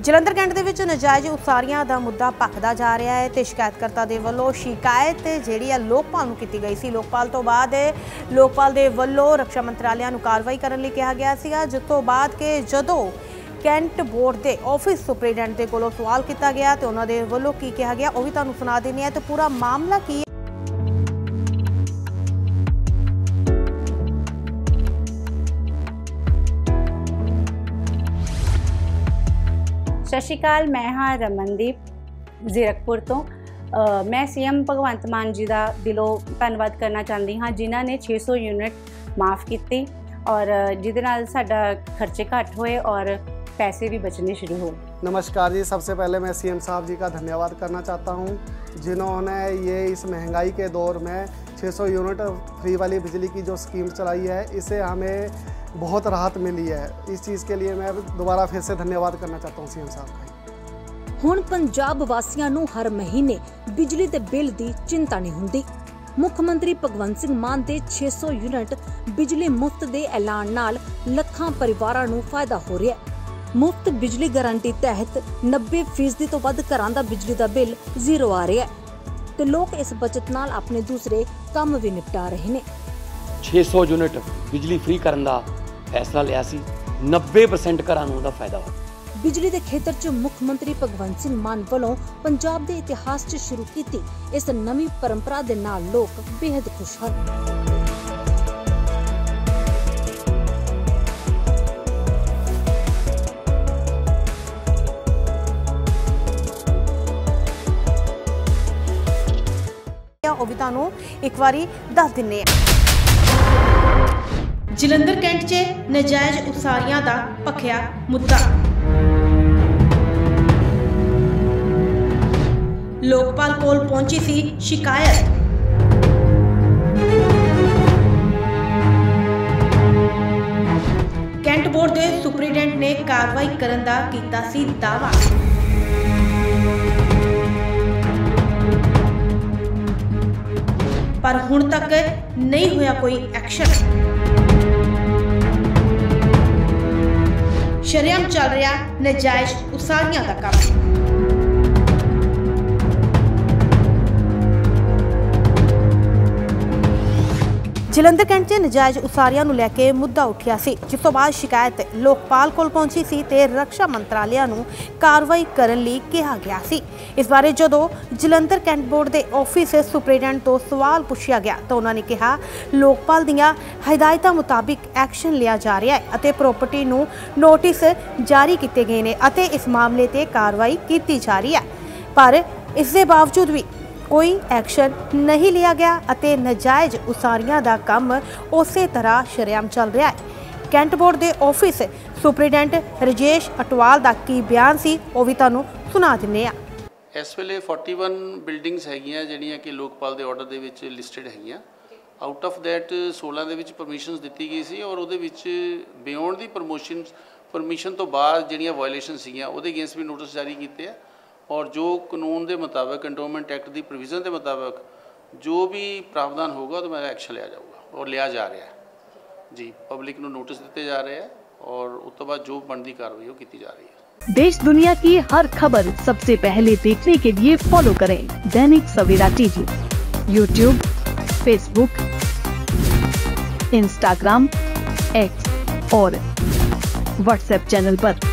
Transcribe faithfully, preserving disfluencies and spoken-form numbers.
Jalandhar cantt ਦੇ ਵਿੱਚ ਨਜਾਇਜ਼ ਉਸਾਰੀਆਂ ਦਾ ਮੁੱਦਾ ਭਖਦਾ ਜਾ ਰਿਹਾ ਹੈ ਤੇ ਸ਼ਿਕਾਇਤਕਰਤਾ ਦੇ ਵੱਲੋਂ ਸ਼ਿਕਾਇਤ ਜਿਹੜੀ ਹੈ ਲੋਕਪਾਲ ਨੂੰ ਕੀਤੀ ਗਈ ਸੀ। ਲੋਕਪਾਲ ਤੋਂ ਬਾਅਦ ਲੋਕਪਾਲ ਦੇ ਵੱਲੋਂ ਰੱਖਿਆ ਮੰਤਰਾਲਿਆਂ ਨੂੰ ਕਾਰਵਾਈ ਕਰਨ ਲਈ ਕਿਹਾ ਗਿਆ ਸੀਗਾ, ਜਿਸ ਤੋਂ ਬਾਅਦ ਕਿ ਜਦੋਂ ਕੈਂਟ ਬੋਰਡ ਦੇ ਆਫਿਸ ਸੁਪਰੀਡੈਂਟ ਦੇ ਕੋਲੋਂ ਸਵਾਲ ਕੀਤਾ ਗਿਆ ਤੇ ਉਹਨਾਂ ਦੇ ਵੱਲੋਂ ਕੀ ਕਿਹਾ ਗਿਆ ਉਹ ਵੀ ਤੁਹਾਨੂੰ ਸੁਣਾ ਦਿੰਦੇ ਹਾਂ। ਤੇ ਪੂਰਾ ਮਾਮਲਾ ਕੀ ਹੈ। सत श्री अकाल, मैं हाँ रमनदीप जीरकपुर तो uh, मैं सी एम भगवंत मान जी का दिलों धन्यवाद करना चाहती हाँ, जिन्हों ने छे सौ यूनिट माफ़ की और जिहदे नाल साडा खर्चे घट होए और पैसे भी बचने शुरू हो। नमस्कार जी, सबसे पहले मैं सी एम साहब जी का धन्यवाद करना चाहता हूँ, जिन्होंने ये इस महंगाई के दौर में छे सौ यूनिट फ्री वाली बिजली की जो स्कीम चलाई है, इससे हमें बहुत राहत मिली है। इस चीज़ के लिए मैं दोबारा फिर से धन्यवाद करना चाहता हूँ सी एम साहब का। हुण पंजाब वासियों नूं हर महीने बिजली के बिल की चिंता नहीं हुंदी। मुख्यमंत्री भगवंत सिंह मान दे छे सौ यूनिट बिजली मुफ्त के ऐलान नाल लखां परिवारां नूं फायदा हो रहा है। मुफ्त बिजली गारंटी तहत नब्बे फीसदी तो वध घरां दा बिजली का बिल जीरो आ रहा है ते लोग इस बचत नाल अपने दूसरे काम भी निपटा रहे ने। छे सौ यूनिट बिजली फ्री करन दा फैसला लिया सी, नब्बे परसेंट घरां नूं दा फायदा हो। बिजली के खेत्र च मुख्यमंत्री भगवंत सिंह मान वालों पंजाब के इतिहास च शुरू की इस नवी परंपरा दे नाल लोग बेहद खुश हैं। ਉਹ ਵੀ ਤੁਹਾਨੂੰ ਇੱਕ ਵਾਰੀ ਦੱਸ ਦਿੰਨੇ ਆ। ਜਲੰਧਰ ਕੈਂਟ 'ਚ ਨਜਾਇਜ਼ ਉਸਾਰੀਆਂ ਦਾ ਭਖਿਆ ਮੁੱਦਾ। ਲੋਕਪਾਲ ਕੋਲ ਪਹੁੰਚੀ ਸੀ ਸ਼ਿਕਾਇਤ। ਕੈਂਟ ਬੋਰਡ ਦੇ ਸੁਪਰੀਡੈਂਟ ਨੇ ਕਾਰਵਾਈ ਕਰਨ ਦਾ ਕੀਤਾ ਸੀ ਦਾਅਵਾ। पर हुण तक नहीं होया कोई एक्शन। शरेआम चल रहा नजायज उसारियां दा काम। ਜਲੰਧਰ ਕੈਂਟ 'ਚ ਨਜਾਇਜ਼ ਉਸਾਰੀਆਂ ਨੂੰ ਲੈ ਕੇ ਮੁੱਦਾ ਉੱਠਿਆ ਸੀ, ਜਿਸ ਤੋਂ ਬਾਅਦ ਸ਼ਿਕਾਇਤ ਲੋਕਪਾਲ ਕੋਲ ਪਹੁੰਚੀ ਸੀ ਤੇ ਰੱਖਿਆ ਮੰਤਰਾਲਿਆਂ ਨੂੰ ਕਾਰਵਾਈ ਕਰਨ ਲਈ ਕਿਹਾ ਗਿਆ ਸੀ। ਇਸ ਬਾਰੇ ਜਦੋਂ ਜਲੰਧਰ ਕੈਂਟ ਬੋਰਡ ਦੇ ਆਫਿਸ ਸੁਪਰੀਡੈਂਟ ਤੋਂ ਸਵਾਲ ਪੁੱਛਿਆ ਗਿਆ ਤਾਂ ਉਹਨਾਂ ਨੇ ਕਿਹਾ ਲੋਕਪਾਲ ਦੀਆਂ ਹਦਾਇਤਾਂ ਮੁਤਾਬਿਕ ਐਕਸ਼ਨ ਲਿਆ ਜਾ ਰਿਹਾ ਹੈ ਅਤੇ ਪ੍ਰਾਪਰਟੀ ਨੂੰ ਨੋਟਿਸ ਜਾਰੀ ਕੀਤੇ ਗਏ ਨੇ ਅਤੇ ਇਸ ਮਾਮਲੇ ਤੇ ਕਾਰਵਾਈ ਕੀਤੀ ਜਾ ਰਹੀ ਹੈ। ਪਰ ਇਸ ਦੇ ਬਾਵਜੂਦ ਵੀ कोई एक्शन नहीं लिया गया अते नजायज उसारियां दा काम उसे तरह शरेआम चल रहा है। कैंट बोर्ड के ऑफिस सुपरीडेंट राजेश अटवाल का की बयान सी वो भी तुहानूं सुना दिंदे आ। इस वेले इकतालीस बिल्डिंग्स हैगियां जिहड़ियां कि लोकपाल के ऑर्डर दे विच लिस्टड हैगियां। आउट ऑफ दैट सोलह दे विच परमिशनस दित्ती गई सी और उहदे विच बियॉन्ड दी परमोशन परमिशन तो बाद जिहड़ियां वायलेशन सीगियां उहदे अगेंस्ट भी नोटिस जारी कीते आ और जो कानून के मुताबिक कंटोनमेंट एक्ट की प्रोविजन के मुताबिक जो भी प्रावधान होगा तो मेरा एक्शन लिया जाऊगा और लिया जा रहा है जी। पब्लिक को नोटिस दिते जा रहे हैं और उस तो बाद जो बनती कार्रवाई वो की जा रही है। देश दुनिया की हर खबर सबसे पहले देखने के लिए फॉलो करें Dainik Savera TV, YouTube, Facebook, Instagram, X और व्हाट्सएप चैनल पर।